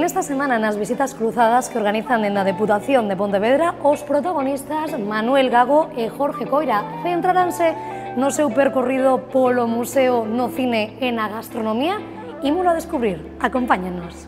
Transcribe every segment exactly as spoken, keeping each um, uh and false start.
esta semana nas visitas cruzadas que organizan dende a Deputación de Pontevedra, os protagonistas Manuel Gago e Jorge Coira centraranse no seu percorrido polo museo, no cine e na gastronomía. Ímolo a descubrir. Acompáñanos.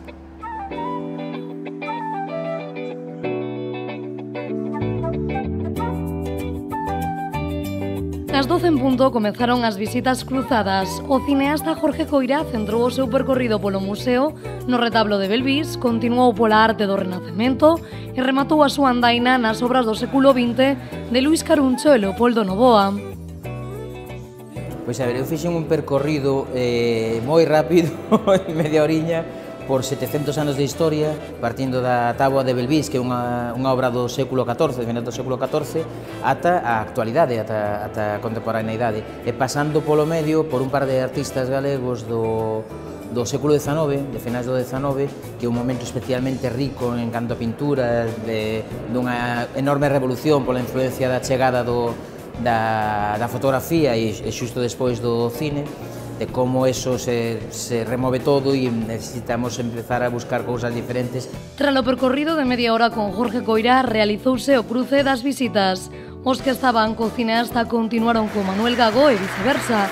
Ás doce en punto comezaron as visitas cruzadas. O cineasta Jorge Coira centrou o seu percorrido polo museo no retablo de Belvís, continuou pola arte do Renacemento e rematou a súa andaina nas obras do século vinte de Luis Caruncho e Leopoldo Novoa. Pois a ver, eu fixen un percorrido eh, moi rápido, en media oriña, por setecentos anos de historia, partindo da táboa de Belvís, que é unha, unha obra do século catorce, de finais do século catorce, ata a actualidade, ata, ata a contemporaneidade, e pasando polo medio por un par de artistas galegos do, do século dezanove, de finais do dezanove, que é un momento especialmente rico en canto a pintura, de, dunha enorme revolución pola influencia da chegada do, da, da fotografía e, e xusto despois do cine, de como eso se, se remove todo e necesitamos empezar a buscar cousas diferentes. Tras o percorrido de media hora con Jorge Coira, realizouse o cruce das visitas. Os que estaban co cineasta continuaron con Manuel Gago e viceversa.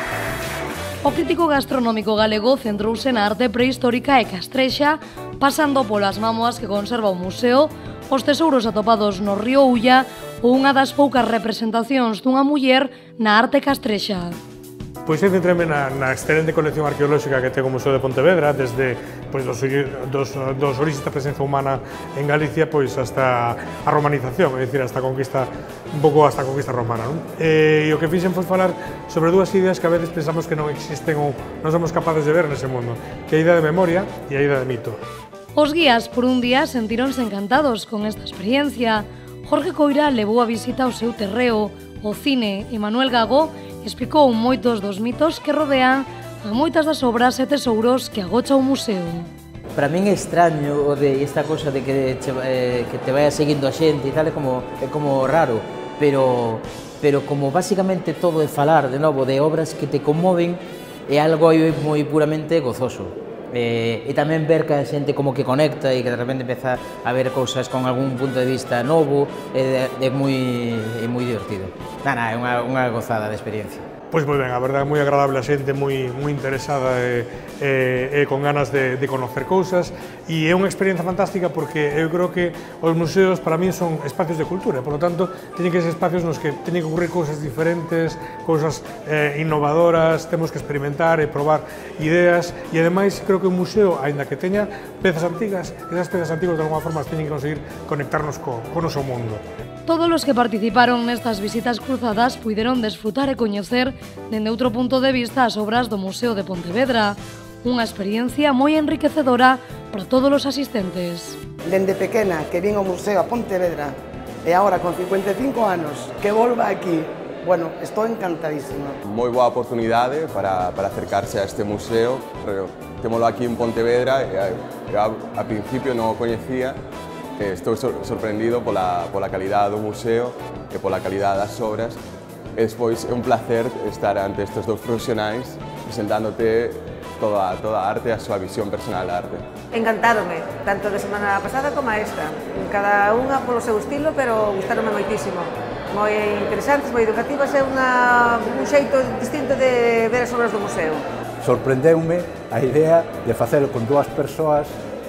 O crítico gastronómico galego centrouse na arte prehistórica e castrexa, pasando polas mámoas que conserva o museo, os tesouros atopados no río Ulla ou unha das poucas representacións dunha muller na arte castrexa. Pois eu centreme na, na excelente colección arqueolóxica que ten o Museo de Pontevedra, desde pois, dos, dos, dos oríxenes da presenza humana en Galicia pois, hasta a romanización, é dicir, hasta a conquista, un pouco hasta a conquista romana. Non? E, e o que fixen foi falar sobre dúas ideas que a veces pensamos que non existen ou non somos capaces de ver nese mundo, que é a idea de memoria e a idea de mito. Os guías por un día sentironse encantados con esta experiencia. Jorge Coira levou a visita ao seu terreo, o cine, e Manuel Gago explicou moitos dos mitos que rodean a moitas das obras e tesouros que agocha o museo. Para min é extraño o de esta cosa de que, che, eh, que te vaya seguindo a xente e tal, é como, é como raro, pero, pero como basicamente todo é falar, de novo, de obras que te conmoven, é algo moi puramente gozoso. Eh, e tamén ver que a xente como que conecta e que de repente empeza a ver cousas con algún punto de vista novo, é, é moi, é moi divertido. Na, na, é unha, unha gozada de experiencia. Pois moi ben, a verdade é moi agradable a xente, moi, moi interesada e, e, e con ganas de, de conocer cousas, e é unha experiencia fantástica porque eu creo que os museos para mí son espacios de cultura, por lo tanto teñen que ser espacios nos que teñen que ocurrir cousas diferentes, cousas eh, innovadoras, temos que experimentar e probar ideas, e ademais creo que un museo, aínda que teña pezas antigas, esas pezas antigas de alguma forma teñen que conseguir conectarnos co, co noso mundo. Todos os que participaron nestas visitas cruzadas puideron desfrutar e coñecer dende outro punto de vista as obras do Museo de Pontevedra, unha experiencia moi enriquecedora para todos os asistentes. Dende pequena que vin ao Museo a Pontevedra e agora con cincuenta e cinco anos que volva aquí, bueno, estou encantadísima. Moi boa oportunidade para, para acercarse a este museo, témolo aquí en Pontevedra e a, a, a principio non o coñecía. Estou sorprendido pola, pola calidade do museo e pola calidade das obras. E despois é un placer estar ante estes dous profesionais presentándote toda, toda a arte e a súa visión personal da arte. Encantárome, tanto de semana pasada como a esta. Cada unha polo seu estilo, pero gustaronme moitísimo. Moi interesantes, moi educativas, é unha, un xeito distinto de ver as obras do museo. Sorprendeume a idea de facelo con dúas persoas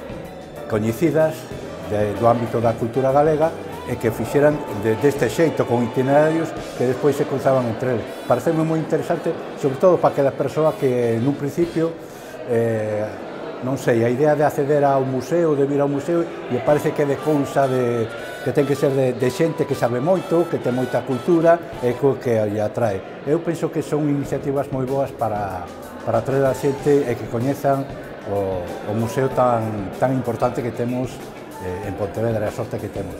coñecidas de, do ámbito da cultura galega e que fixeran de, deste xeito con itinerarios que despois se cruzaban entre eles. Pareceme moi interesante, sobre todo para aquela persoa que nun principio eh, non sei, a idea de acceder ao museo, de vir ao museo, e parece que é de cousa de, que ten que ser de, de xente que sabe moito, que ten moita cultura e que lle atrae. Eu penso que son iniciativas moi boas para, para atraer a xente e que coñezan o, o museo tan, tan importante que temos en Pontevedra, a sorte que temos.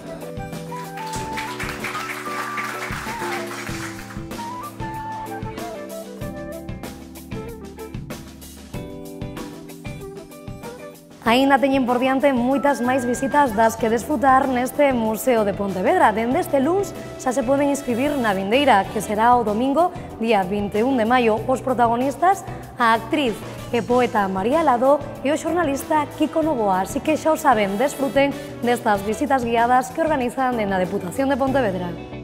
Aínda teñen por diante moitas máis visitas das que desfrutar neste Museo de Pontevedra. Dende este luns xa se poden inscribir na vindeira, que será o domingo, día vinte e un de maio. Os protagonistas, a actriz e poeta María Lado e o xornalista Kiko Novoa. Así que xa o saben, desfruten destas visitas guiadas que organizan na Deputación de Pontevedra.